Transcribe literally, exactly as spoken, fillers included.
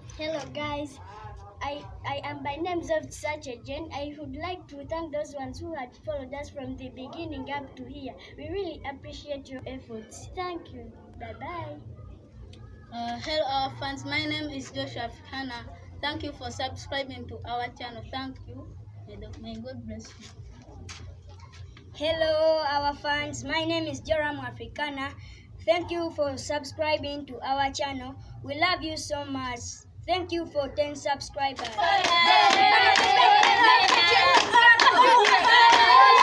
Hello guys, I, I am by name of Sacha Jen. I would like to thank those ones who had followed us from the beginning up to here. We really appreciate your efforts. Thank you. Bye bye. Uh, hello our fans, my name is Joshua Fikana. Thank you for subscribing to our channel. Thank you. May, the, may God bless you. Hello our fans, my name is Joram Africana. Thank you for subscribing to our channel. We love you so much. Thank you for ten subscribers.